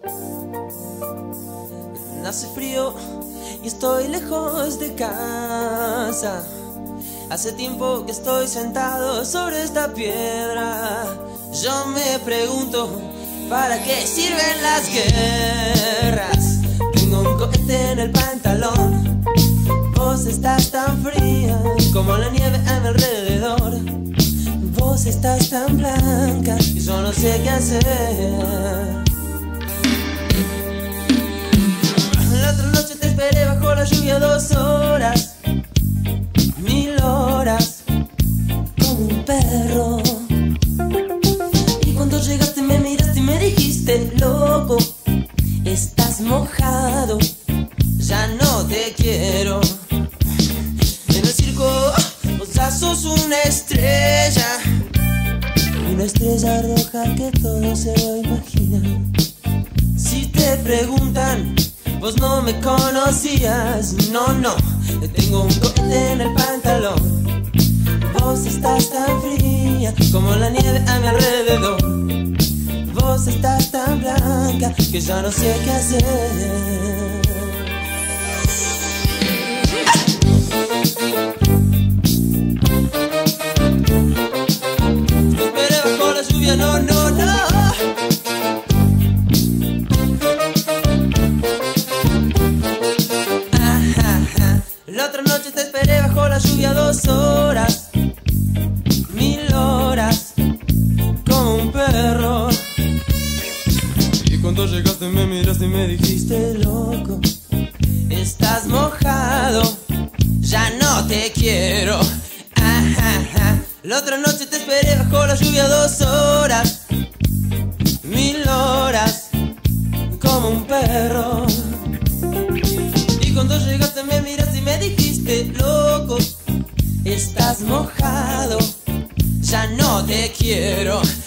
Hace frío y estoy lejos de casa. Hace tiempo que estoy sentado sobre esta piedra. Yo me pregunto, ¿para qué sirven las guerras? Tengo un cohete en el pantalón. Vos estás tan fría como la nieve a mi alrededor. Vos estás tan blanca y yo no sé qué hacer. La otra noche te esperé bajo la lluvia 2 horas, 1000 horas, como un perro. Y cuando llegaste me miraste y me dijiste: loco, estás mojado, ya no te quiero. En el circo vos ya sos una estrella roja que todo se lo imagina. Si te preguntan, vos no me conocías, no, tengo un cohete en el pantalón. Vos estás tan fría como la nieve a mi alrededor. Vos estás tan blanca que ya no sé qué hacer. Te esperé bajo la lluvia, no. La otra noche te esperé bajo la lluvia 2 horas, 1000 horas, como un perro. Y cuando llegaste me miraste y me dijiste: loco, estás mojado, ya no te quiero. La otra noche te esperé bajo la lluvia 2 horas, 1000 horas, como un perro. Y cuando llegaste me miraste y me dijiste: loco, estás mojado, ya no te quiero.